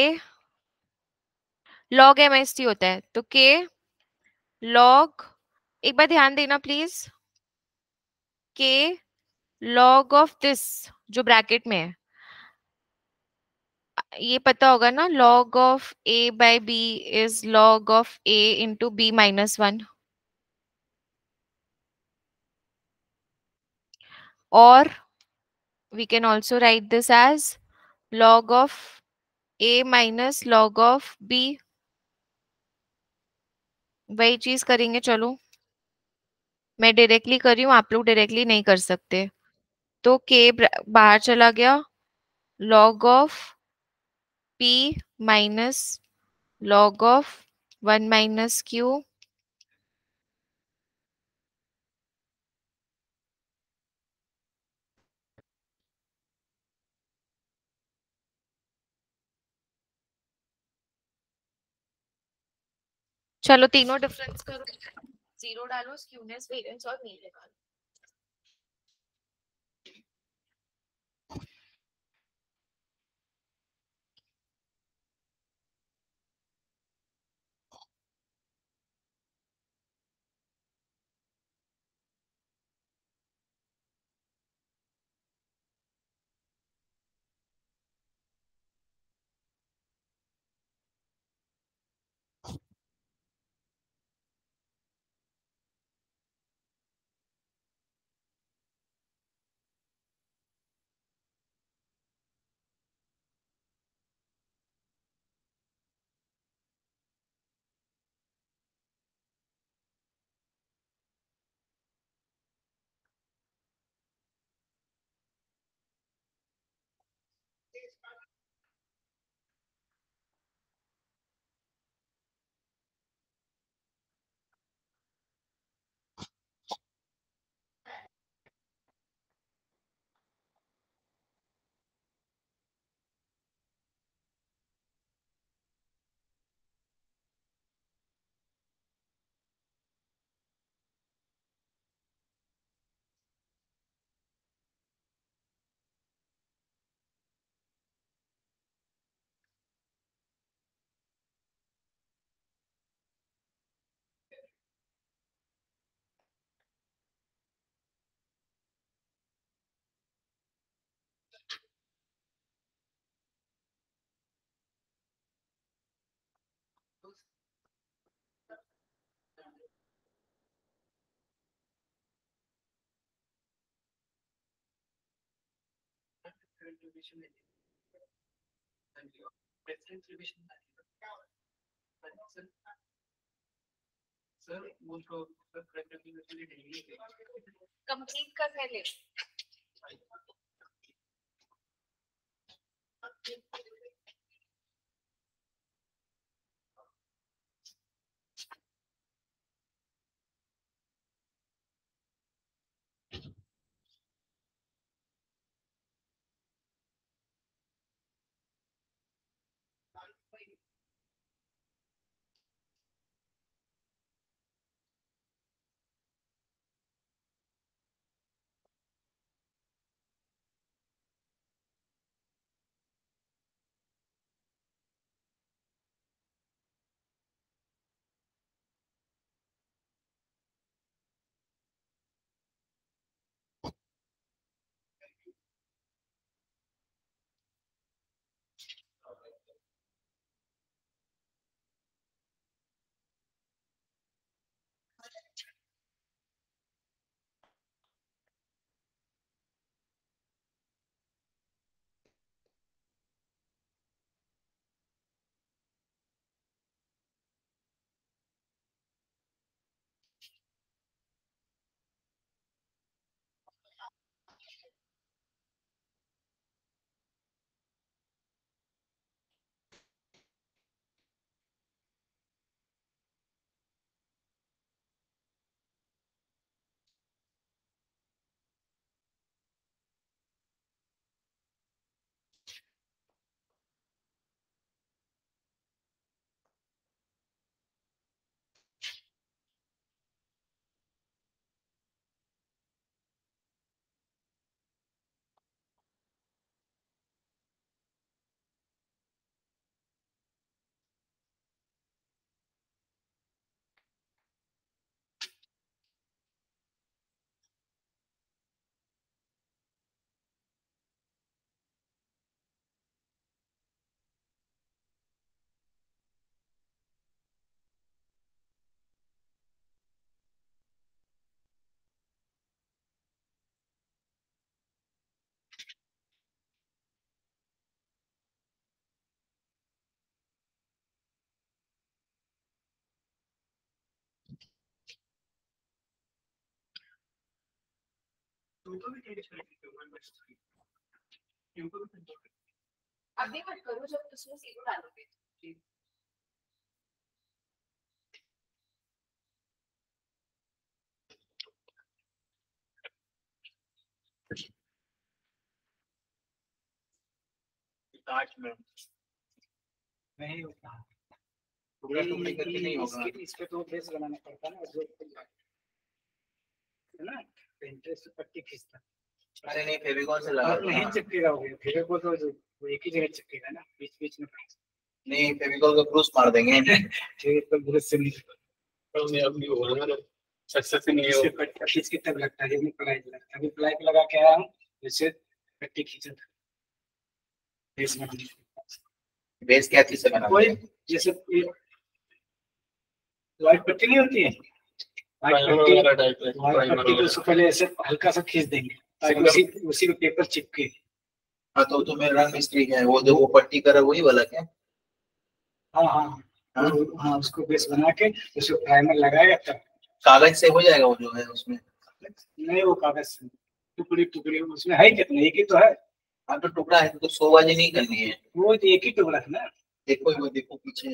लॉग एमएसटी होता है तो के लॉग, एक बार ध्यान देना please, k log of this जो ब्रैकेट में है, ये पता होगा ना, log of a by b is log of a into b minus one. और we can also write this as log of a minus log of b। वही चीज करेंगे चलो, मैं डायरेक्टली कर रही हूँ, आप लोग डायरेक्टली नहीं कर सकते। तो k बाहर चला गया, log of p minus log of one minus q. चलो तीनों डिफरेंस करो, जीरो डालो, स्क्यूनेस वेरिएंस और मीन निकालो। कंप्लीट कर पहले। अभी मत करो जब उसमें सीधो डालोगे। नहीं होता इस पे तो बेस बनाना पड़ता ना, जो है ना, इंटरेस्ट पट्टी खींचता। अरे नहीं, फेविकॉल से लगा नहीं चिपकेगा, वो फेविकॉल तो वो एक ही जगह चिपकेगा ना, बीच बीच में नहीं, फेविकॉल का ब्रूस मार देंगे। फेविकॉल ब्रूस से नहीं अभी हो रहा है, सक्सेस नहीं हो। खींच के तब लगता है, प्लाई लगता है। अभी प्लाई पे लगा के आया हूँ, जैसे पट्टी खींचा था बेस में। बेस क्या चीज से बना? कोई जैसे व्हाइट पट्टी नहीं होती है, व्हाइट पट्टी को उसको पहले ऐसे हल्का सा खींच देंगे ताकि उसी में पेपर चिपके। हाँ तो मेरा रंग मिस्त्री है वो, जो वो पट्टी कर वही वाला क्या? हाँ हाँ हाँ, उसको बेस बना के उसको प्राइमर लगाएगा तब। कागज से हो जाएगा वो जो है उसमें? नहीं, वो कागज से टुकड़ी टुकड़ी उसमें है कितने, एक ही तो है। हाँ तो टुकड़ा है तो शोबाजी नहीं करनी है, वो तो एक ही टुकड़ा है ना। देखो वो देखो पीछे।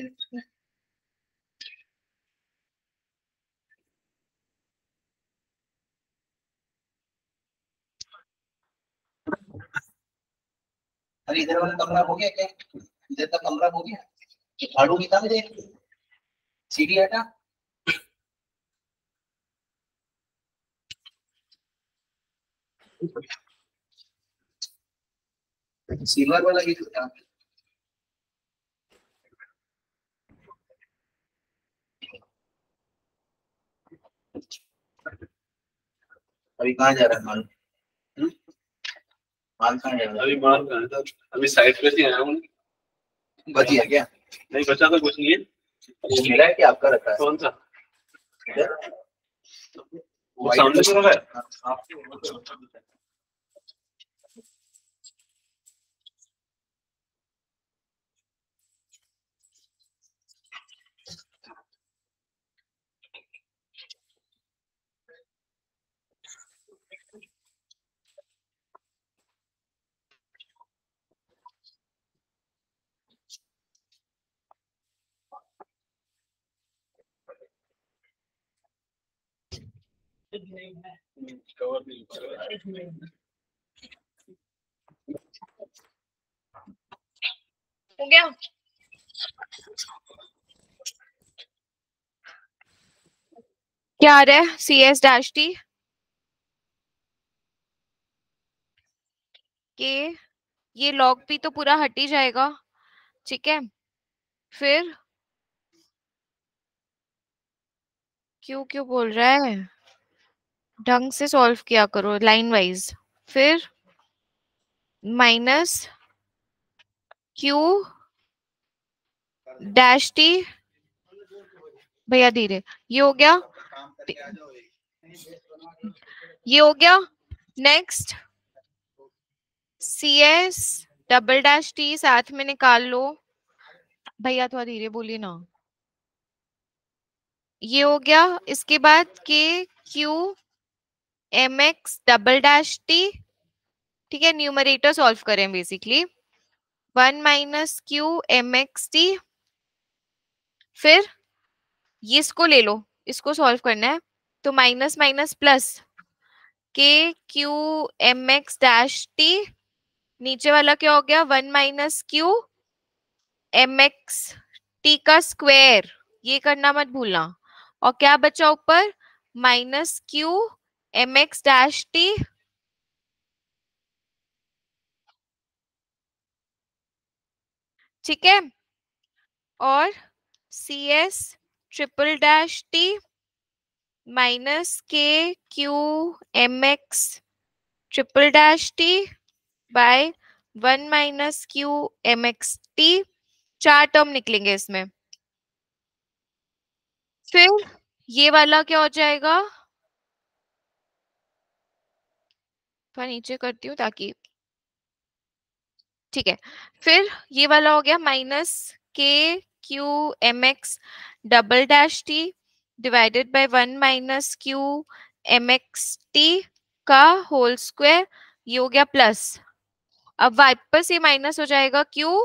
अरे इधर वाला कमरा हो गया क्या? इधर का कमरा हो गया? झाड़ू निकाल दे, सीढ़ी हटा। सिल्वर वाला ही तो था। अभी कहाँ जा रहा है माल? माल कहाँ जा रहा है? अभी माल कहाँ था? अभी साइड पे ही आया हूँ। बचिया क्या? नहीं बचा तो कुछ नहीं है। वो मेरा है कि आपका रखा है? कौन सा? इधर? वो सामने तो रखा है। कवर नहीं कर रहा है। हो गया? क्या आ रहा है? सी एस डैश टी के ये लॉग पी तो पूरा हट ही जाएगा, ठीक है। फिर क्यों क्यों बोल रहा है? ढंग से सॉल्व किया करो लाइन वाइज। फिर माइनस क्यू डैश टी, भैया धीरे, ये हो गया, ये हो गया। Next c S double dash t साथ में निकाल लो, भैया थोड़ा धीरे बोलिए ना। ये हो गया। इसके बाद k Q M x double dash T, ठीक है। न्यूमरेटर सॉल्व करें basically, 1 minus Q M x t. फिर ये इसको ले लो, इसको सॉल्व करना है, तो minus minus plus K Q M X dash T, नीचे वाला क्या हो गया? 1 minus Q M x T का स्क्वायर, ये करना मत भूलना। और क्या बचा ऊपर? Minus Q M X dash T, ठीक है। और C S triple dash T minus K Q M X triple dash T by 1 minus Q M x T. 4 term निकलेंगे इसमें। फिर ये वाला क्या हो जाएगा? थोड़ा नीचे करती हूँ ताकि, ठीक है। फिर ये वाला हो गया minus K Q M x double dash T divided by 1 minus Q M x T का होल स्क्वायर, ये हो गया प्लस। अब वापस ये माइनस हो जाएगा, क्यों?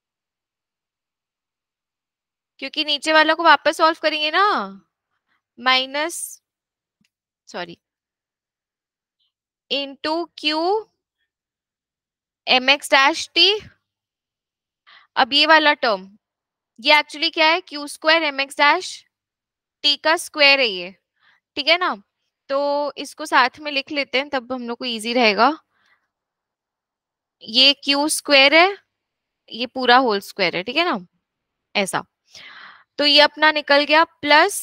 क्योंकि नीचे वाला को वापस सॉल्व करेंगे ना, minus sorry into Q M X dash T. अब ये वाला टर्म, ये एक्चुअली क्या है? Q square M X dash T का स्क्वायर है ये, ठीक है ना। तो इसको साथ में लिख लेते हैं, तब हम लोग को इजी रहेगा। ये क्यू स्क्वायर है, ये पूरा होल स्क्वायर है, ठीक है ना, ऐसा। तो ये अपना निकल गया प्लस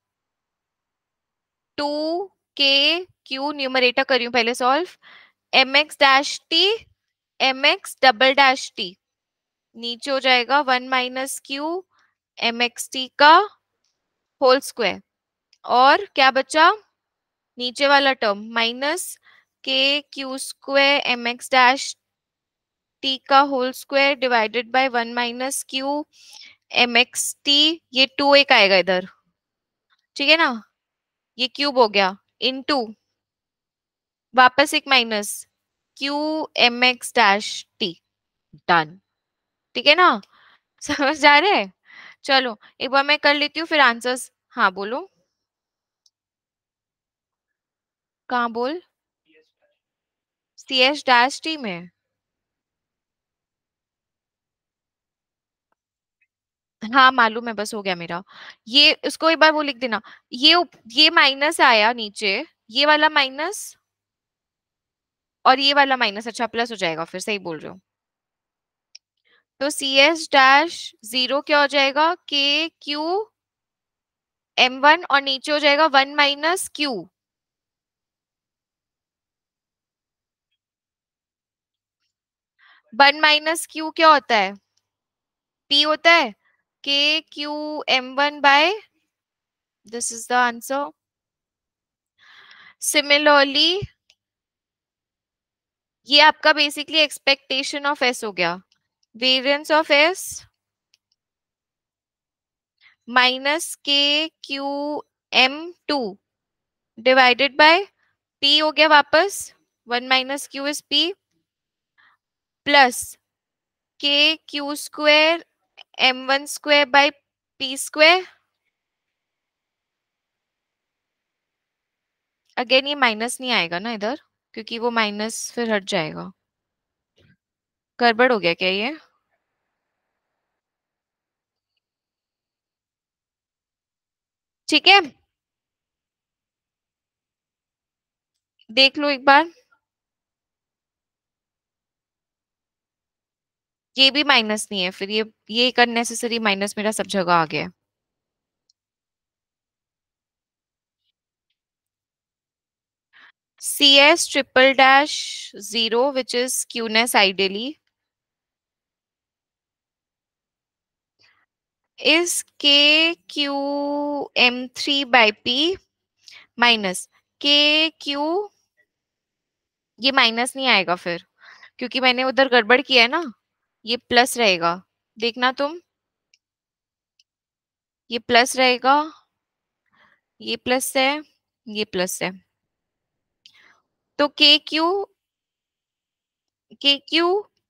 2 के क्यू, न्यूमरेटर करी हूं पहले solve, M X dash T M x double dash T, नीचे हो जाएगा 1 minus Q M x T का होल स्क्वायर। और क्या बचा? नीचे वाला term minus K Q square M X dash T का whole square divided by 1 minus Q M x T, ये 2 एक आएगा इधर, ठीक है ना, ये क्यूब हो गया, इनटू वापस एक minus Q M X dash T, done, ठीक है ना। समझ आ रहे हैं? चलो एक बार मैं कर लेती हूँ फिर आंसर्स। हाँ बोलो, कहाँ बोल? सी एच डैश टी में? हाँ मालूम है, बस हो गया मेरा। ये उसको एक बार वो लिख देना, ये माइनस आया नीचे, ये वाला माइनस और ये वाला माइनस, अच्छा प्लस हो जाएगा, फिर सही बोल रहे हो। तो सी एस डैश जीरो क्या हो जाएगा? के क्यू एम वन, और नीचे हो जाएगा 1 minus Q, one minus Q क्या होता है? पी होता है, K Q M one by, this is the answer. Similarly ये आपका बेसिकली एक्सपेक्टेशन ऑफ एस हो गया, variance of S minus K Q M two divided by P हो गया वापस, 1 minus Q is P, plus K Q square M one square by P square, again ये minus नहीं आएगा ना इधर, क्योंकि वो माइनस फिर हट जाएगा। गड़बड़ हो गया क्या ये? ठीक है, देख लो एक बार। ये भी माइनस नहीं है, फिर ये एक अननेसेसरी माइनस मेरा सब जगह आ गया है। CS triple dash 0 which is Qness ideally is KQM3 by P minus KQ, ये माइनस नहीं आएगा फिर, क्योंकि मैंने उधर गड़बड़ किया है ना, ये प्लस रहेगा, देखना तुम, ये प्लस रहेगा, ये प्लस है, ये प्लस है, तो KQ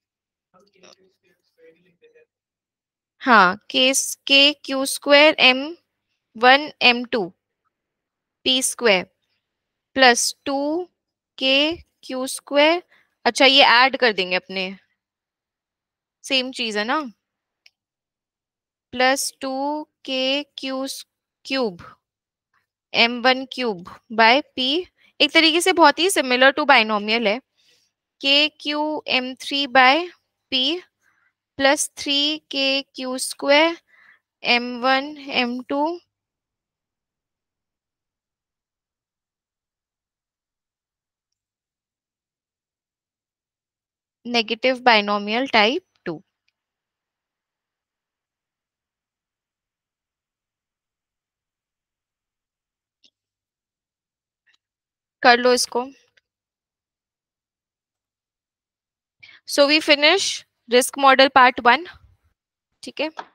हाँ KQ square M1 M2 P square plus 2KQ square. अच्छा ये ऐड कर देंगे अपने, सेम चीज है ना, plus 2KQ cube M1 cube by P, एक तरीके से बहुत ही सिमिलर टू बाइनोमियल है। KQ M3 by P plus 3KQ square M1 M2 negative binomial type 2। कर लो इसको। So we finish risk model part 1, ठीक है।